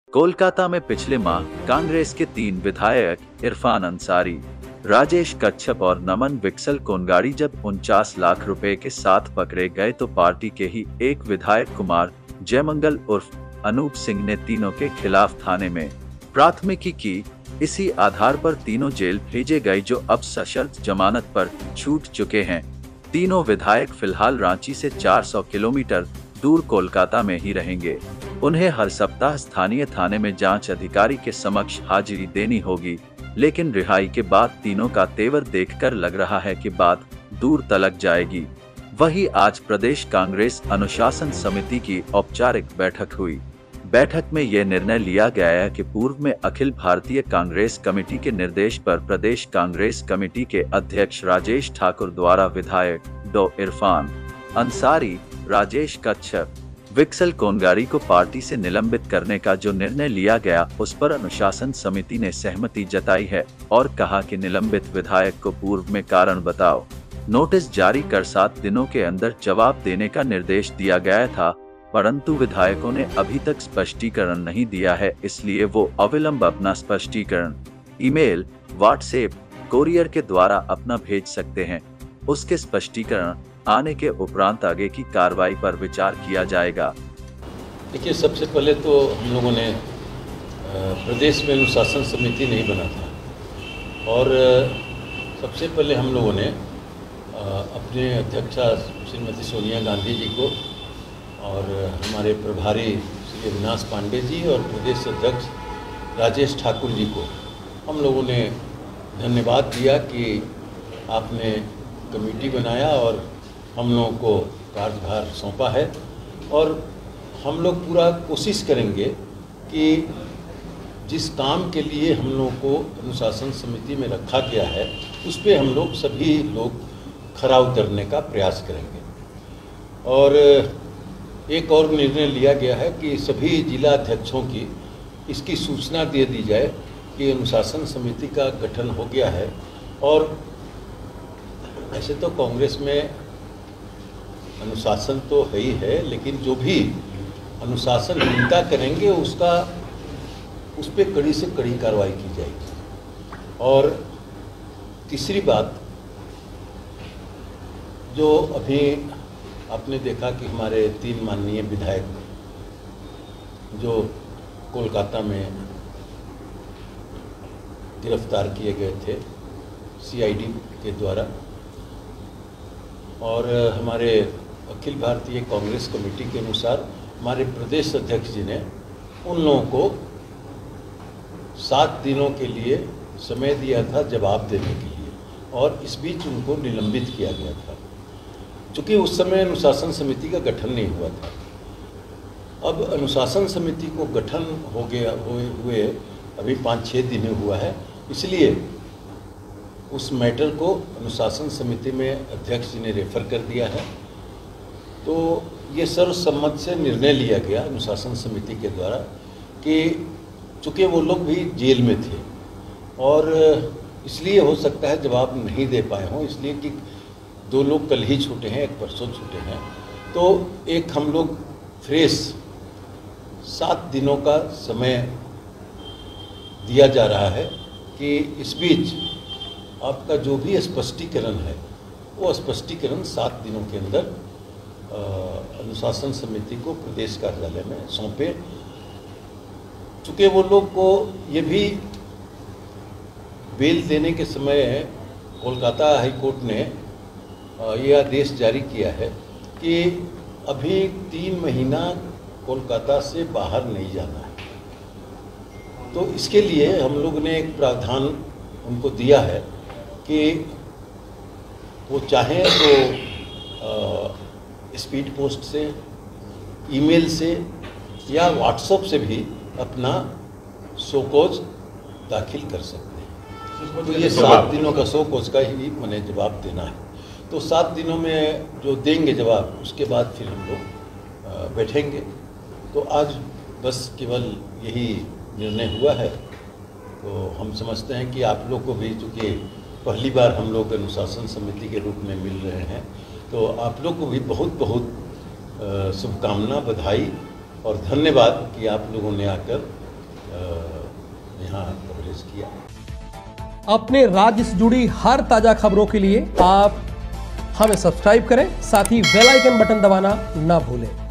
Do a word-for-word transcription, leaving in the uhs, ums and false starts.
कोलकाता में पिछले माह कांग्रेस के तीन विधायक इरफान अंसारी, राजेश कच्छप और नमन विक्सल कोनगाड़ी जब उनचास लाख रुपए के साथ पकड़े गए तो पार्टी के ही एक विधायक कुमार जयमंगल उर्फ अनूप सिंह ने तीनों के खिलाफ थाने में प्राथमिकी की। इसी आधार पर तीनों जेल भेजे गए, जो अब सशर्त जमानत पर छूट चुके हैं। तीनों विधायक फिलहाल रांची से चार सौ किलोमीटर दूर कोलकाता में ही रहेंगे। उन्हें हर सप्ताह स्थानीय थाने में जांच अधिकारी के समक्ष हाजिरी देनी होगी, लेकिन रिहाई के बाद तीनों का तेवर देखकर लग रहा है कि बात दूर तलक जाएगी। वहीं आज प्रदेश कांग्रेस अनुशासन समिति की औपचारिक बैठक हुई। बैठक में यह निर्णय लिया गया है कि पूर्व में अखिल भारतीय कांग्रेस कमेटी के निर्देश पर प्रदेश कांग्रेस कमेटी के अध्यक्ष राजेश ठाकुर द्वारा विधायक डॉ इरफान अंसारी, राजेश कच्छप, विक्सल कोनगाड़ी को पार्टी से निलंबित करने का जो निर्णय लिया गया, उस पर अनुशासन समिति ने सहमति जताई है और कहा कि निलंबित विधायक को पूर्व में कारण बताओ नोटिस जारी कर सात दिनों के अंदर जवाब देने का निर्देश दिया गया था, परंतु विधायकों ने अभी तक स्पष्टीकरण नहीं दिया है, इसलिए वो अविलंब अपना स्पष्टीकरण ईमेल, व्हाट्सएप, कोरियर के द्वारा अपना भेज सकते हैं। उसके स्पष्टीकरण आने के उपरांत आगे की कार्रवाई पर विचार किया जाएगा। देखिए, सबसे पहले तो हम लोगों ने प्रदेश में अनुशासन समिति नहीं बना था और सबसे पहले हम लोगों ने अपने अध्यक्षा श्रीमती सोनिया गांधी जी को और हमारे प्रभारी श्री अविनाश पांडे जी और प्रदेश अध्यक्ष राजेश ठाकुर जी को हम लोगों ने धन्यवाद दिया कि आपने कमेटी बनाया और हम लोगों को कार्यभार सौंपा है और हम लोग पूरा कोशिश करेंगे कि जिस काम के लिए हम लोगों को अनुशासन समिति में रखा गया है उस पर हम लोग सभी लोग खरा उतरने का प्रयास करेंगे। और एक और निर्णय लिया गया है कि सभी जिला अध्यक्षों की इसकी सूचना दे दी जाए कि अनुशासन समिति का गठन हो गया है। और ऐसे तो कांग्रेस में अनुशासन तो है ही है, लेकिन जो भी अनुशासनहीनता करेंगे उसका उस पर कड़ी से कड़ी कार्रवाई की जाएगी। और तीसरी बात, जो अभी आपने देखा कि हमारे तीन माननीय विधायक जो कोलकाता में गिरफ्तार किए गए थे सीआईडी के द्वारा, और हमारे अखिल भारतीय कांग्रेस कमेटी के अनुसार हमारे प्रदेश अध्यक्ष जी ने उन लोगों को सात दिनों के लिए समय दिया था जवाब देने के लिए, और इस बीच उनको निलंबित किया गया था, चूँकि उस समय अनुशासन समिति का गठन नहीं हुआ था। अब अनुशासन समिति को गठन हो गया हुए हुए अभी पाँच छः दिन हुआ है, इसलिए उस मैटर को अनुशासन समिति में अध्यक्ष जी ने रेफर कर दिया है। तो ये सर्वसम्मत से निर्णय लिया गया अनुशासन समिति के द्वारा कि चूँकि वो लोग भी जेल में थे और इसलिए हो सकता है जवाब नहीं दे पाए हों, इसलिए कि दो लोग कल ही छूटे हैं, एक परसों छूटे हैं, तो एक हम लोग फ्रेश सात दिनों का समय दिया जा रहा है कि इस बीच आपका जो भी स्पष्टीकरण है वो स्पष्टीकरण सात दिनों के अंदर अनुशासन समिति को प्रदेश कार्यालय में सौंपे। चूँकि वो लोग को ये भी बेल देने के समय कोलकाता हाई कोर्ट ने यह आदेश जारी किया है कि अभी तीन महीना कोलकाता से बाहर नहीं जाना है। तो इसके लिए हम लोग ने एक प्रावधान उनको दिया है कि वो चाहें तो स्पीड पोस्ट से, ईमेल से या व्हाट्सएप से भी अपना शोकॉज दाखिल कर सकते हैं। तो ये सात दिनों का शोकॉज का ही मैंने जवाब देना है। तो सात दिनों में जो देंगे जवाब, उसके बाद फिर हम लोग बैठेंगे। तो आज बस केवल यही निर्णय हुआ है। तो हम समझते हैं कि आप लोग को भी, चूँकि पहली बार हम लोग अनुशासन समिति के रूप में मिल रहे हैं, तो आप लोग को भी बहुत बहुत शुभकामना, बधाई और धन्यवाद कि आप लोगों ने आकर यहाँ कवरेज किया। अपने राज्य से जुड़ी हर ताजा खबरों के लिए आप हमें सब्सक्राइब करें, साथ ही बेल आइकन बटन दबाना ना भूलें।